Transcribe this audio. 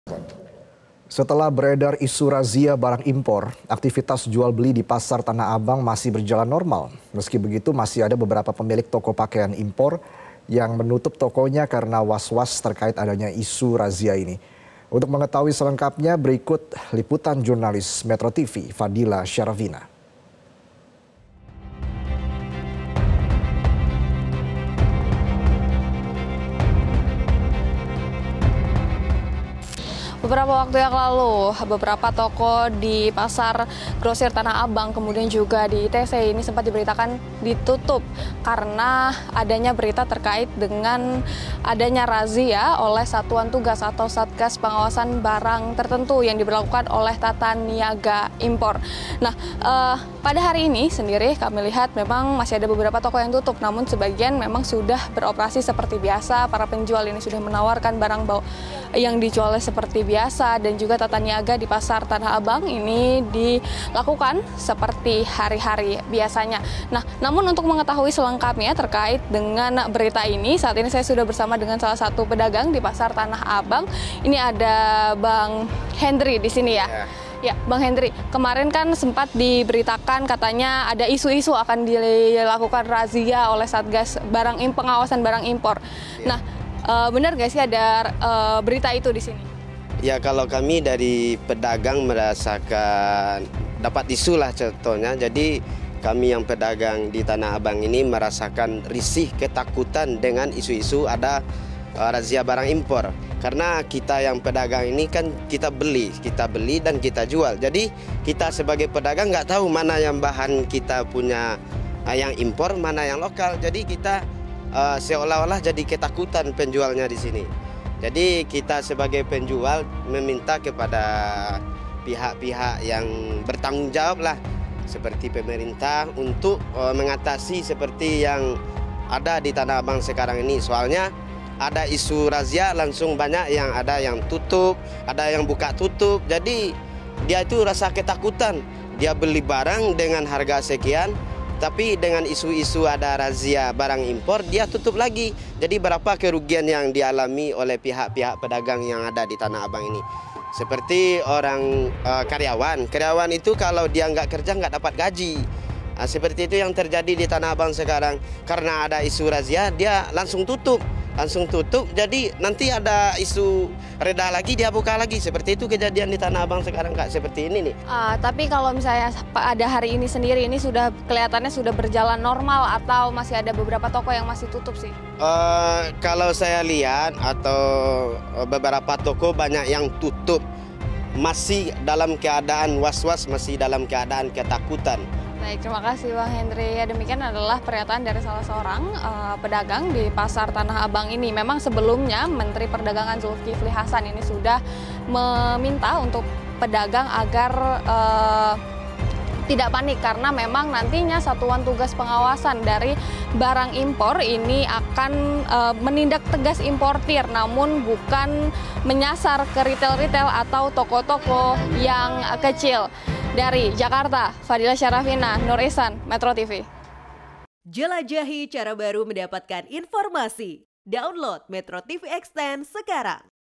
Setelah beredar isu razia barang impor, aktivitas jual beli di Pasar Tanah Abang masih berjalan normal. Meski begitu masih ada beberapa pemilik toko pakaian impor yang menutup tokonya karena was-was terkait adanya isu razia ini. Untuk mengetahui selengkapnya berikut liputan jurnalis Metro TV Fadila Syarafina. Beberapa waktu yang lalu, beberapa toko di Pasar Grosir Tanah Abang, kemudian juga di ITC ini sempat diberitakan ditutup karena adanya berita terkait dengan adanya razia oleh Satuan Tugas atau Satgas Pengawasan Barang Tertentu yang diberlakukan oleh Tata Niaga Impor. Nah, pada hari ini sendiri kami lihat memang masih ada beberapa toko yang tutup, namun sebagian memang sudah beroperasi seperti biasa. Para penjual ini sudah menawarkan barang yang dijualnya seperti biasa, dan juga tata niaga di Pasar Tanah Abang ini dilakukan seperti hari-hari biasanya. Nah, namun untuk mengetahui selengkapnya terkait dengan berita ini, saat ini saya sudah bersama dengan salah satu pedagang di Pasar Tanah Abang. Ini ada Bang Hendri di sini ya. Ya, Bang Hendri, kemarin kan sempat diberitakan katanya ada isu-isu akan dilakukan razia oleh Satgas Pengawasan Barang Impor. Nah, benar nggak sih ada berita itu di sini? Ya, kalau kami dari pedagang merasakan dapat isu lah contohnya. Jadi kami yang pedagang di Tanah Abang ini merasakan risih, ketakutan dengan isu-isu ada razia barang impor. Karena kita yang pedagang ini kan kita beli dan kita jual. Jadi kita sebagai pedagang nggak tahu mana yang bahan kita punya yang impor, mana yang lokal. Jadi kita seolah-olah jadi ketakutan penjualnya di sini. Jadi kita sebagai penjual meminta kepada pihak-pihak yang bertanggung jawab lah, seperti pemerintah, untuk mengatasi seperti yang ada di Tanah Abang sekarang ini. Soalnya ada isu razia, langsung banyak yang ada yang tutup, ada yang buka tutup. Jadi dia itu rasa ketakutan. Dia beli barang dengan harga sekian, tapi dengan isu-isu ada razia barang impor, dia tutup lagi. Jadi berapa kerugian yang dialami oleh pihak-pihak pedagang yang ada di Tanah Abang ini. Seperti orang karyawan itu kalau dia nggak kerja nggak dapat gaji. Nah, seperti itu yang terjadi di Tanah Abang sekarang. Karena ada isu razia, dia langsung tutup. Jadi nanti ada isu reda lagi, dia buka lagi. Seperti itu kejadian di Tanah Abang sekarang, Kak, seperti ini nih. Tapi kalau misalnya pada hari ini sendiri, ini sudah kelihatannya sudah berjalan normal atau masih ada beberapa toko yang masih tutup sih? Kalau saya lihat atau beberapa toko banyak yang tutup, masih dalam keadaan was-was, masih dalam keadaan ketakutan. Baik, terima kasih Bang Hendri. Ya, demikian adalah pernyataan dari salah seorang pedagang di Pasar Tanah Abang ini. Memang sebelumnya Menteri Perdagangan Zulkifli Hasan ini sudah meminta untuk pedagang agar tidak panik, karena memang nantinya Satuan Tugas Pengawasan dari Barang Impor ini akan menindak tegas importir, namun bukan menyasar ke retail-retail atau toko-toko yang kecil. Dari Jakarta, Fadila Syarafina, Nur Ihsan, Metro TV. Jelajahi cara baru mendapatkan informasi. Download Metro TV Extend sekarang.